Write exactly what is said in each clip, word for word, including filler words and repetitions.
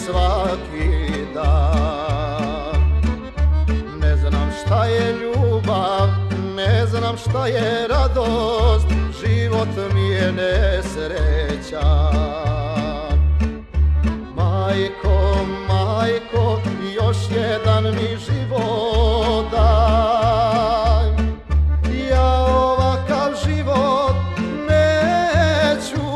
svaki dan. Ne znam šta je ljubav, ne znam šta je radost, život mi je nesreća. Majko, majko, još jedan mi život daj. Ja ovakav život neću.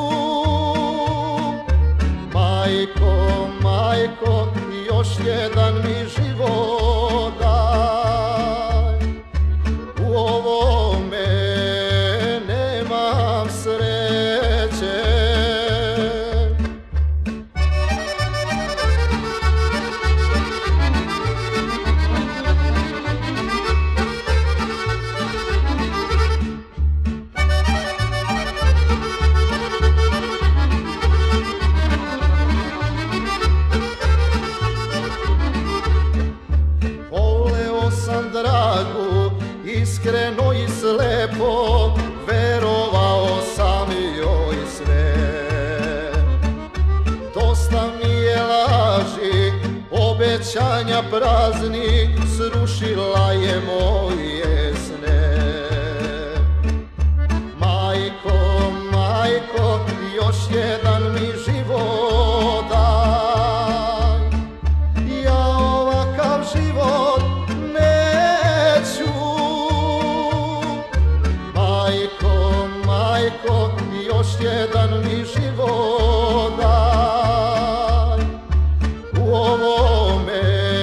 Majko, majko, još jedan mi život daj. U ovome nemam sreće. Dragu, iskreno i slepo, verovao sam joj sve. Dosta mi je laži, obećanja prazni, srušila je moje sne. Majko, majko, još jedan mi život daj. Ja ovakav život majko, majko, još jedan mi život daj. U ovome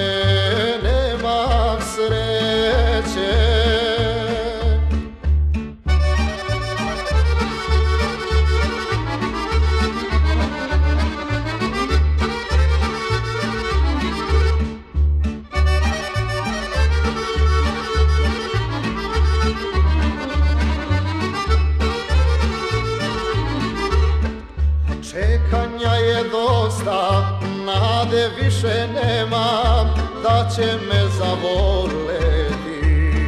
nemam sreće. Čekanja je dosta, nade više nemam da će me zavoleti.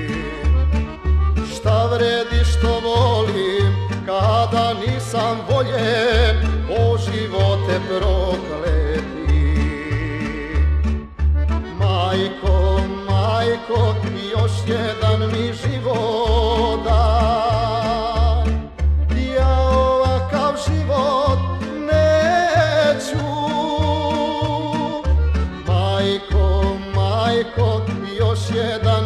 Šta vredi što volim kada nisam voljen, o živote prokleti. Majko, majko, još jedan mi život daj. Ja ovakav život neću. Majko, majko, još jedan